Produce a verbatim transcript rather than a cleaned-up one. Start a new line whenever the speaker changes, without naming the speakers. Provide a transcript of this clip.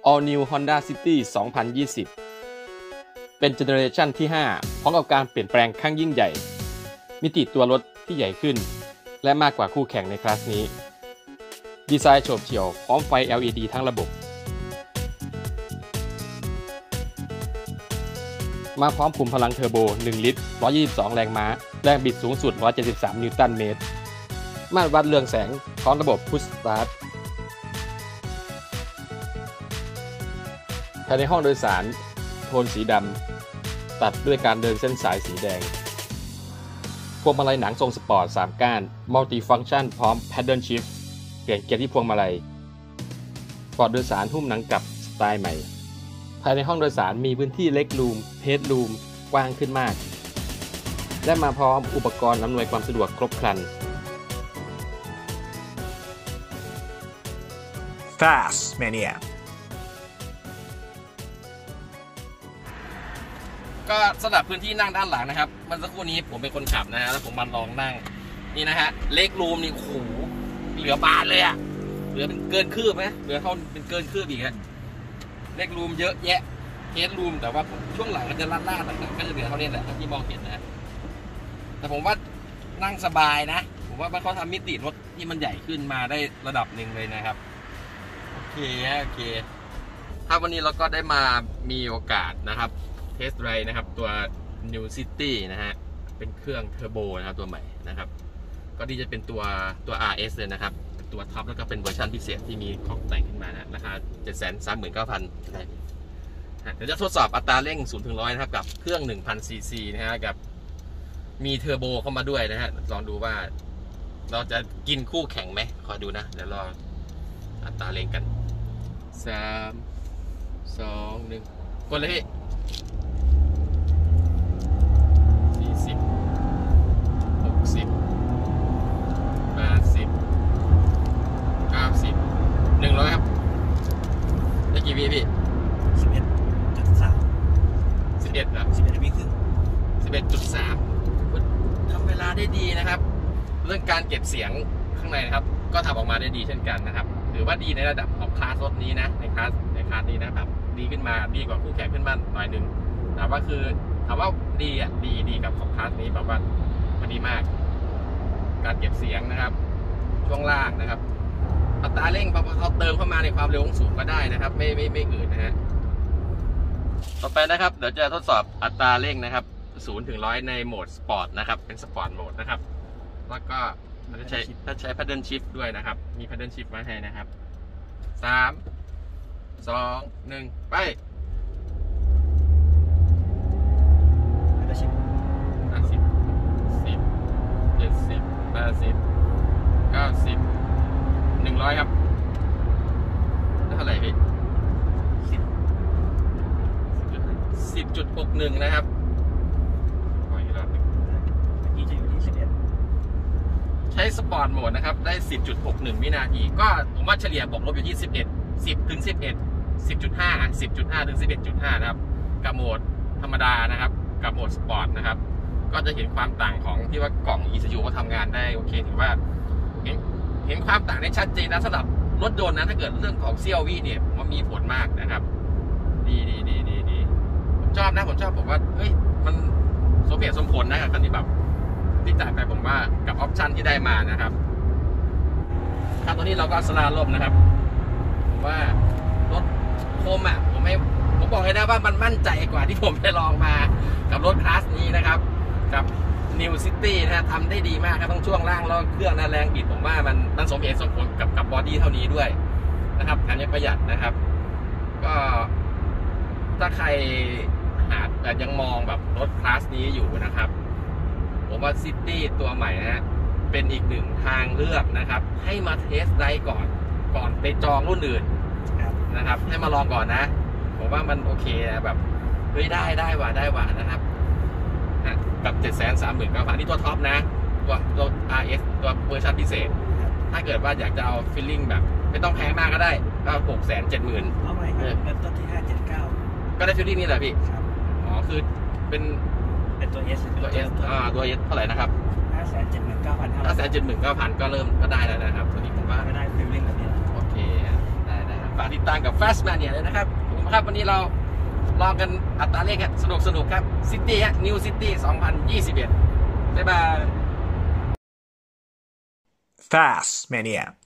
All New Honda City สองพันยี่สิบ เป็นเจเนอเรชันที่ ห้า พร้อมกับการเปลี่ยนแปลงครั้งยิ่งใหญ่มิติตัวรถที่ใหญ่ขึ้นและมากกว่าคู่แข่งในคลาสนี้ดีไซน์โฉบเฉี่ยวพร้อมไฟ แอล อี ดี ทั้งระบบมาพร้อมขุมพลังเทอร์โบหนึ่งลิตรหนึ่งร้อยยี่สิบสองแรงม้าแรงบิดสูงสุดหนึ่งร้อยเจ็ดสิบสามนิวตันเมตรมาตรวัดเรืองแสงพร้อมระบบพุชสตาร์ทภายในห้องโดยสารโทนสีดำตัดด้วยการเดินเส้นสายสีแดงพวงมาลัยหนังทรงสปอร์ตสามก้านมัลติฟังก์ชันพร้อม Paddle Shift เปลี่ยนเกียร์ที่พวงมาลัยเบาะโดยสารหุ้มหนังกลับสไตล์ใหม่ภายในห้องโดยสารมีพื้นที่เล็กรูมเฮดรูมกว้างขึ้นมากและมาพร้อมอุปกรณ์อำนวยความสะดวกครบครัน
Fast Mania
ก็สำหรับพื้นที่นั่งด้านหลังนะครับเมื่อสักครู่นี้ผมเป็นคนขับนะฮะแล้วผมมาลองนั่งนี่นะฮะเล็กรูมนี่โอ้โหเหลือบานเลยอะเหลือเป็นเกินคืบไหมเหลือเท่าเป็นเกินคืบอีกฮะเล็กรูมเยอะแยะเฮดรูมแต่ว่าช่วงหลังก็จะล่าๆหลังๆก็จะเหลือเท่านี้แหละที่มองเห็นนะแต่ผมว่านั่งสบายนะผมว่าเขาทำมิติรถที่มันใหญ่ขึ้นมาได้ระดับหนึ่งเลยนะครับโอเคโอเคถ้าวันนี้เราก็ได้มามีโอกาสนะครับเทสไรด์นะครับตัว New City นะฮะเป็นเครื่องเทอร์โบนะครับตัวใหม่นะครับก็ที่จะเป็นตัวตัว อาร์ เอส เลยนะครับตัวท็อปแล้วก็เป็นเวอร์ชันพิเศษที่มีของแต่งขึ้นมานะราคา เจ็ดแสนสามหมื่นเก้าพัน เดี๋ยวจะทดสอบอัตราเร่ง ศูนย์ถึงร้อย นะครับกับเครื่อง หนึ่งพัน ซี ซี นะฮะกับมีเทอร์โบเข้ามาด้วยนะฮะลองดูว่าเราจะกินคู่แข่งไหมคอยดูนะเดี๋ยวรออัตราเร่งกันสาม สอง หนึ่งกดเลยพี่สี่สิบ หกสิบ แปดสิบ เก้าสิบ หนึ่งร้อยครับได้กี่วิพี่
สิบเอ็ดจุดสาม
สิบเอ็ดเหรอ
สิบเอ็ดวิครึ่ง
สิบเอ็ดจุดสาม ทำเวลาได้ดีนะครับเรื่องการเก็บเสียงข้างในนะครับก็ทำออกมาได้ดีเช่นกันนะครับถือว่าดีในระดับของคลาสรถนี้นะในคลาสในคลาสนี้นะครับดีขึ้นมาดีกว่าคู่แข่งขึ้นมาหน่อยหนึ่งแต่ว่าคือถามว่าดีอ่ะดีดีกับของคลาสนี้แบบว่ามันดีมากการเก็บเสียงนะครับช่วงล่างนะครับอัตราเร่งพอเขาเติมเข้ามาในความเร็วสูงก็ได้นะครับไม่ไม่ไม่อืดนะฮะต่อไปนะครับเดี๋ยวจะทดสอบอัตราเร่งนะครับศูนย์ถึงร้อยในโหมดสปอร์ตนะครับเป็นสปอร์ตโหมดนะครับแล้วก็มันจะใช้ถ้าใช้ Paddle Shift ด้วยนะครับมี Paddle Shift มาให้นะครับสาม สอง หนึ่งไปห้าสิบ สิบ เจ็ดสิบ แปดสิบ เก้าสิบ หนึ่งร้อยครับได้เท่าไหร่พี่สิบ สิบจุดหกหนึ่งนะครับใช้สปอร์ตโหมดนะครับได้ สิบจุดหกหนึ่ง วินาทีก็ผมว่าเฉลี่ยบวกลบอยู่ที่สิบเอ็ด สิบถึงสิบเอ็ด สิบจุดห้า สิบจุดห้า ถึง สิบเอ็ดจุดห้า นะครับกับโหมดธรรมดานะครับกับโหมดสปอร์ตนะครับก็จะเห็นความต่างของที่ว่ากล่อง อี ซี ยู ก็ทำงานได้โอเคถือว่าเห็นเห็นความต่างได้ชัดเจนนะสำหรับรถยนต์นะถ้าเกิดเรื่องของ ซี แอล วี เนี่ยมันมีผลมากนะครับดีดีดีดีดีผมชอบนะผมชอบผมว่าเฮ้ยมันสมเหตุสมผลนะครับคันนี้แบบที่จ่ายไปผมว่ากับออปชันที่ได้มานะครับครับตอนนี้เราก็สลาล่มนะครับผมว่ารถโคมอ่ะผมไม่ผมบอกเลยนะว่ามันมั่นใจกว่าที่ผมไปลองมากับรถคลาสนี้นะครับกับ New City นะทำได้ดีมากครับทั้งช่วงล่างแล้วเครื่องนะแรงบิดผมว่ามันมันสมเหตุสมผลกับกับบอดี้เท่านี้ด้วยนะครับแถมยังประหยัดนะครับก็ถ้าใครหาแต่ยังมองแบบรถคลาสนี้อยู่นะครับผมว่าซิตี้ตัวใหม่นะฮะเป็นอีกหนึ่งทางเลือกนะครับให้มาเทสได้ก่อนก่อนไปจองรุ่นอื่นนะครับให้มาลองก่อนนะผมว่ามันโอเคนะแบบเฮ้ยได้ได้ว่ะได้ว่ะนะครับกับ เจ็ดแสนสามหมื่นเก้าพัน นี่ตัวท็อปนะตัวตัว อาร์ เอส ตัวเวอร์ชันพิเศษถ้าเกิดว่าอยากจะเอาฟีลลิ่งแบบไม่ต้องแพงมากก็ได้ก็ หกแสนเจ็ดหมื่น
เอาใหม่เริ่มต้นที่ห้าเจ็ดเก้า
ก็ได้ฟีลลิ่งนี่แหละพี่อ๋อคือเป็น
เป็นตัว S
ตัว S อ่าตัว S เท่าไหร่นะครับ
ห้าแสนเจ็ดหมื่นเก้าพัน
ห้าแสนเจ็ดหมื่นเก้าพัน ก็เริ่มก็ได้แล้วนะครับตัวนี้ผมว่า
ก็ได้ฟีลลิ่งแบบนี้
โอเคได้ได้ฝากติดตามกับ Fast Mania เลยนะครับผมครับวันนี้เราลองกันอัตราเร่งครับสนุกสนุกครับ City ฮะ New City สองพันยี่สิบเอ็ดบ๊ายบาย
Fast Mania